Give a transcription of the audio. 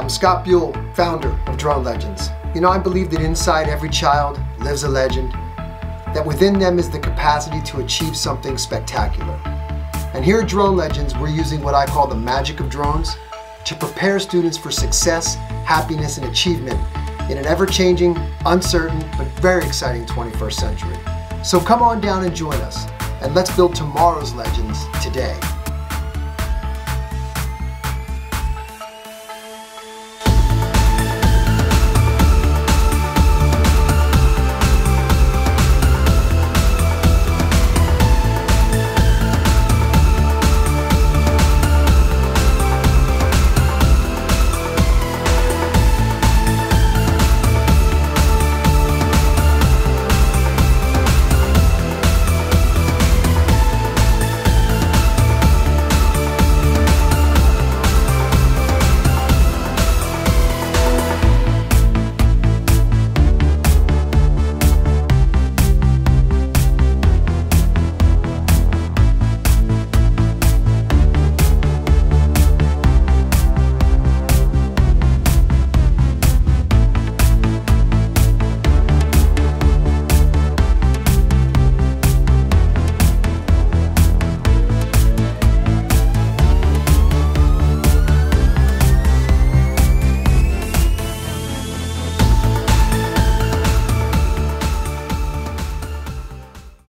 I'm Scott Buell, founder of Drone Legends. You know, I believe that inside every child lives a legend, that within them is the capacity to achieve something spectacular. And here at Drone Legends, we're using what I call the magic of drones to prepare students for success, happiness, and achievement in an ever-changing, uncertain, but very exciting 21st century. So come on down and join us, and let's build tomorrow's legends today.